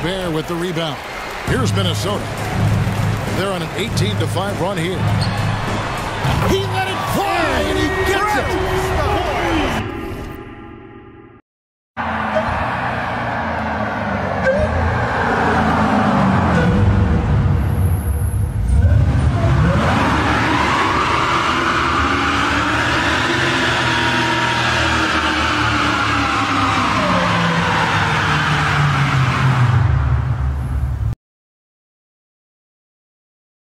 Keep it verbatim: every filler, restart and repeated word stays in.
Gobert with the rebound. Here's Minnesota. They're on an eighteen to five run here. He let it fly, and he gets it.